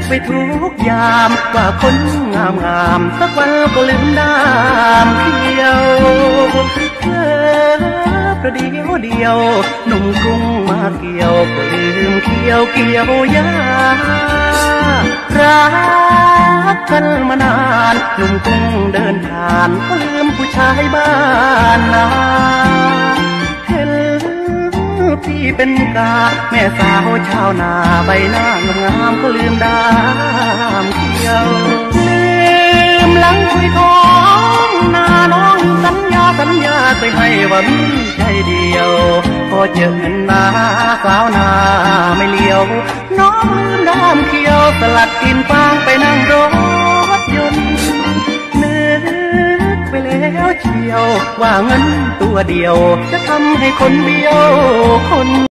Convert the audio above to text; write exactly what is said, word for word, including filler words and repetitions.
ไปทุกยามว่าคนงามงามสักวันก็ลืมดามเขียวเธอประเดียวเดียวหนุ่มกรุงมาเกี่ยวก็ลืมเกี่ยวเกี่ยวยารักกันมานานหนุ่มกรุงเดินผ่านก็ลืมผู้ชายบ้านนาเห็นพี่เป็นกาแม่สาวชาวนาใบหน้างามก็ลืมดามเขียวลืมหลังคุยท้องนาน้องสัญญาสัญญาเคยให้ว่ามีใจเดียวพอเจอเห็นหน้าสาวนาไม่เลี้ยวน้องลืมดามเขียวสลัดกินฟางไปนั่งรถยนต์นึกไปแล้วเชียวว่าเงินตัวเดียวจะทำให้คนเดียวคน